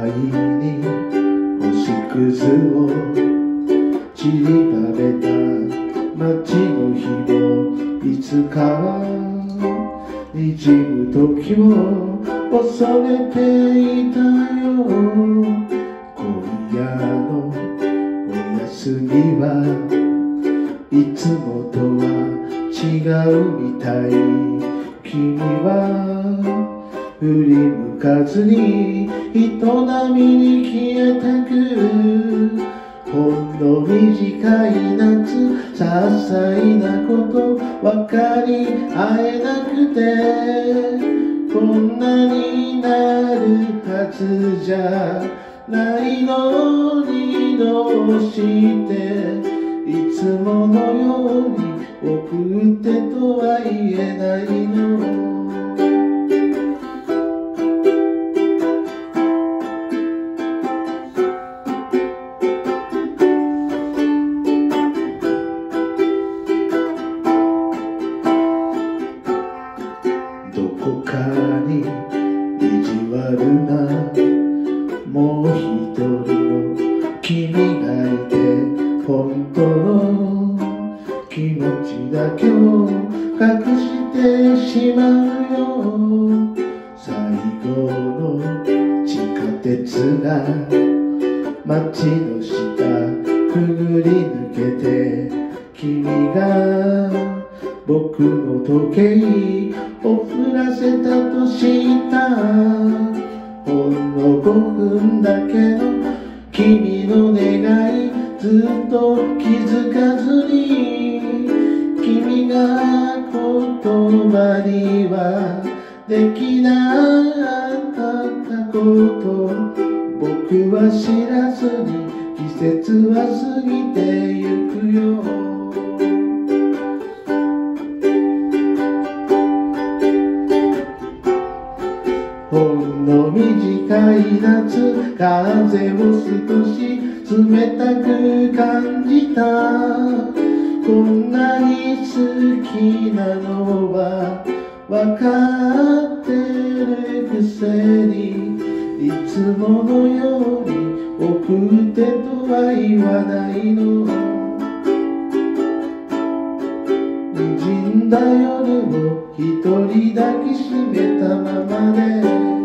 に星屑を散りばめた街の日もいつかは滲む時を恐れていたよ。今夜のお休みはいつもとは違うみたい。君は振り向かずに人波に消えてく。ほんの短い夏、些細なこと分かり合えなくて、こんなになるはずじゃないのにどうしていつものように送ってとは言えないの。どこかに意地悪なもう一人の君がいて、本当の気持ちだけを隠してしまうよ。最後の地下鉄が街の下くぐり抜けて、君が僕の時計を振らせたとしたほんの5分だけの君の願い、ずっと気づかずに君が言葉にはできなかったこと、僕は知らずに季節は過ぎてゆくよ。ほんの短い夏、風を少し冷たく感じた。こんなに好きなのは分かってるくせに、いつものように送ってとは言わないの。滲んだ夜を一人抱きしめたままで